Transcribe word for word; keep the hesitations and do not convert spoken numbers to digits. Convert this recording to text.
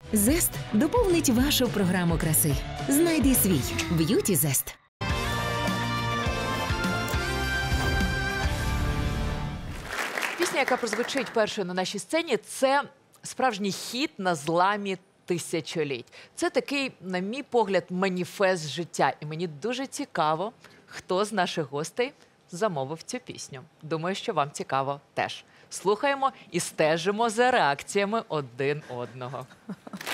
Зест доповнить вашу програму краси. Знайди свій Б'юті Зест. Пісня, яка прозвучить першою на нашій сцені, це справжній хіт на зламі тисячоліть. Це такий, на мій погляд, маніфест життя. І мені дуже цікаво, хто з наших гостей замовив цю пісню. Думаю, що вам цікаво теж. Слухаємо і стежимо за реакціями один одного.